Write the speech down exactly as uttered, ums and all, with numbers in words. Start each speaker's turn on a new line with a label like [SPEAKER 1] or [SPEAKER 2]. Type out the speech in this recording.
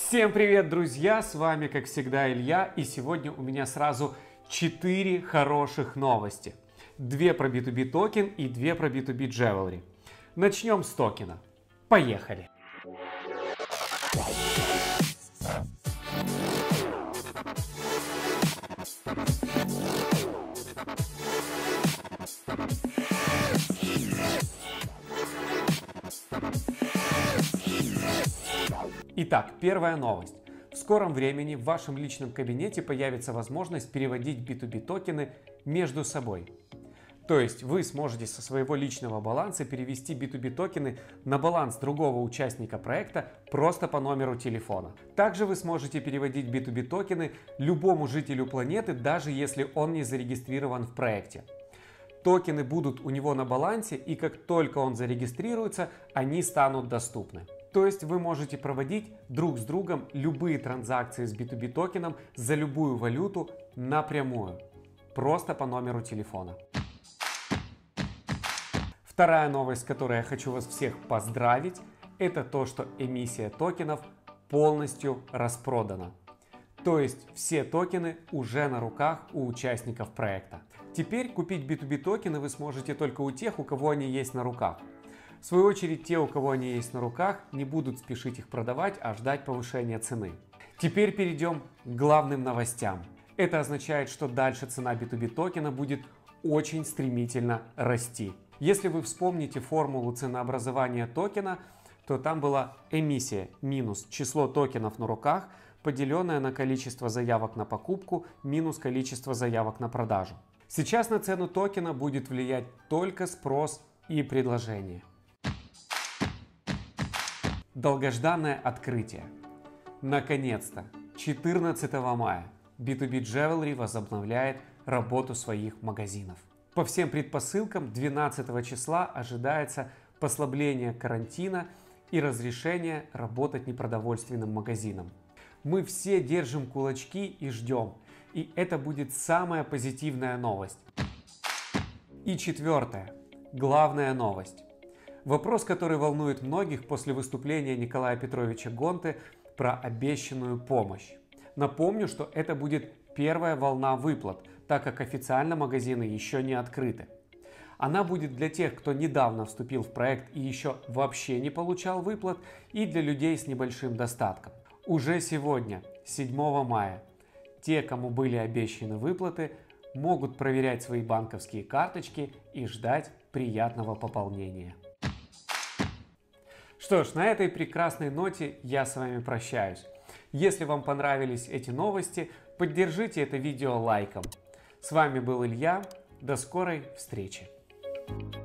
[SPEAKER 1] Всем привет, друзья! С вами, как всегда, Илья. И сегодня у меня сразу четыре хороших новости. Две про би ту би токен и две про би ту би Jewelry. Начнем с токена. Поехали! Итак, первая новость. В скором времени в вашем личном кабинете появится возможность переводить би ту би токены между собой. То есть вы сможете со своего личного баланса перевести би ту би токены на баланс другого участника проекта просто по номеру телефона. Также вы сможете переводить би ту би токены любому жителю планеты, даже если он не зарегистрирован в проекте. Токены будут у него на балансе, и как только он зарегистрируется, они станут доступны. То есть вы можете проводить друг с другом любые транзакции с би ту би токеном за любую валюту напрямую, просто по номеру телефона. Вторая новость, с которой я хочу вас всех поздравить, это то, что эмиссия токенов полностью распродана. То есть все токены уже на руках у участников проекта. Теперь купить би ту би токены вы сможете только у тех, у кого они есть на руках. В свою очередь, те, у кого они есть на руках, не будут спешить их продавать, а ждать повышения цены. Теперь перейдем к главным новостям. Это означает, что дальше цена би ту би токена будет очень стремительно расти. Если вы вспомните формулу ценообразования токена, то там была эмиссия минус число токенов на руках, поделенное на количество заявок на покупку минус количество заявок на продажу. Сейчас на цену токена будет влиять только спрос и предложение. Долгожданное открытие. Наконец-то, четырнадцатого мая би ту би Jewelry возобновляет работу своих магазинов. По всем предпосылкам двенадцатого числа ожидается послабление карантина и разрешение работать непродовольственным магазинам. Мы все держим кулачки и ждем, и это будет самая позитивная новость. И четвертое, главная новость. Вопрос, который волнует многих после выступления Николая Петровича Гонты про обещанную помощь. Напомню, что это будет первая волна выплат, так как официально магазины еще не открыты. Она будет для тех, кто недавно вступил в проект и еще вообще не получал выплат, и для людей с небольшим достатком. Уже сегодня, седьмого мая, те, кому были обещаны выплаты, могут проверять свои банковские карточки и ждать приятного пополнения. Что ж, на этой прекрасной ноте я с вами прощаюсь. Если вам понравились эти новости, поддержите это видео лайком. С вами был Илья. До скорой встречи.